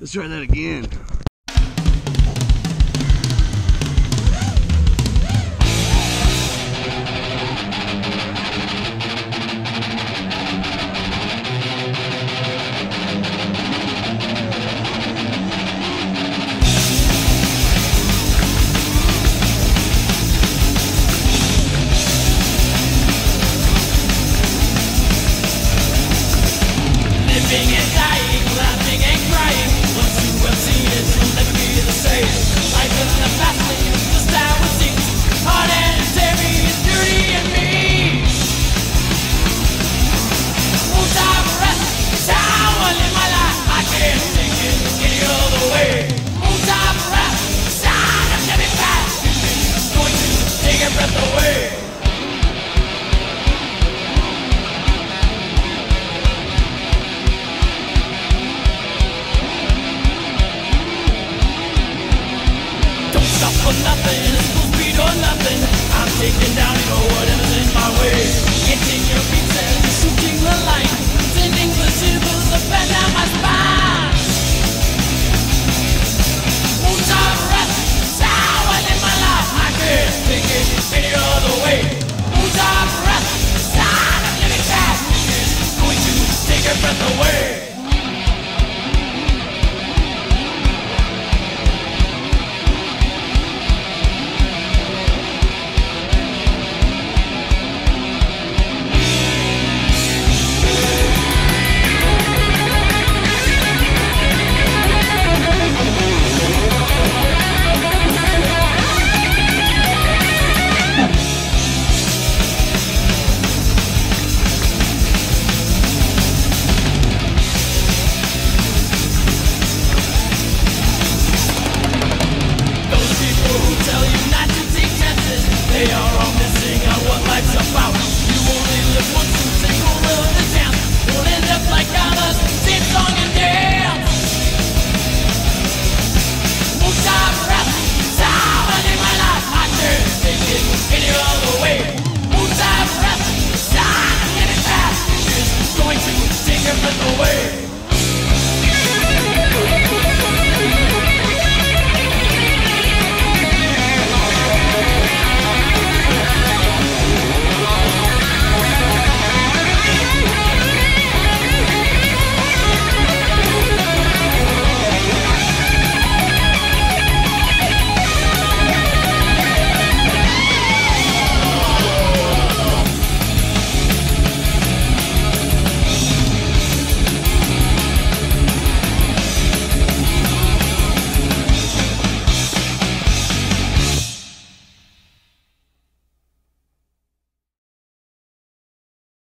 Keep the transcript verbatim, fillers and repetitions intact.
Let's try that again. Living and dying, laughing and crying. Once you have seen it, you'll never be the same. Life in the fast lane, just how it seems. Hard and heavy, it's beauty in me. Full time rest, it's how I live my life. I can't take it any other way. Full time rest, it's time to be fast. It's going to take your breath away. Stop for nothing, it's full speed or nothing. I'm taking down, you know, whatever's in my way. Getting your beats and shooting the line. Sending the shivers, the band